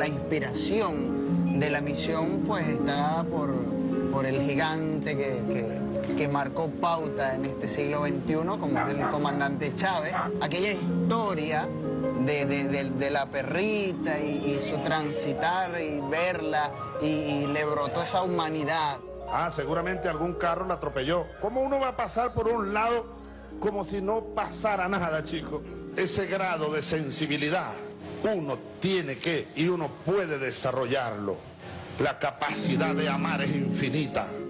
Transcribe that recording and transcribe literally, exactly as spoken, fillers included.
la inspiración de la misión pues está por, por el gigante que, que, que marcó pauta en este siglo veintiuno, como es el comandante Chávez. Aquella historia de, de, de, de la perrita y, y su transitar y verla y, y le brotó esa humanidad. Ah, seguramente algún carro la atropelló. ¿Cómo uno va a pasar por un lado como si no pasara nada, chico? Ese grado de sensibilidad uno tiene que y uno puede desarrollarlo. La capacidad de amar es infinita.